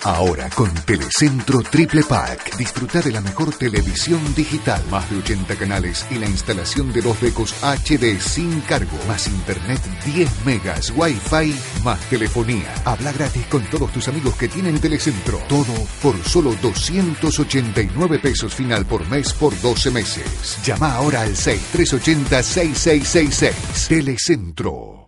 Ahora con Telecentro Triple Pack. Disfruta de la mejor televisión digital, más de 80 canales y la instalación de 2 decos HD sin cargo, más internet 10 megas, wifi, más telefonía. Habla gratis con todos tus amigos que tienen Telecentro. Todo por solo 289 pesos final por mes por 12 meses. Llama ahora al 6380-6666. Telecentro.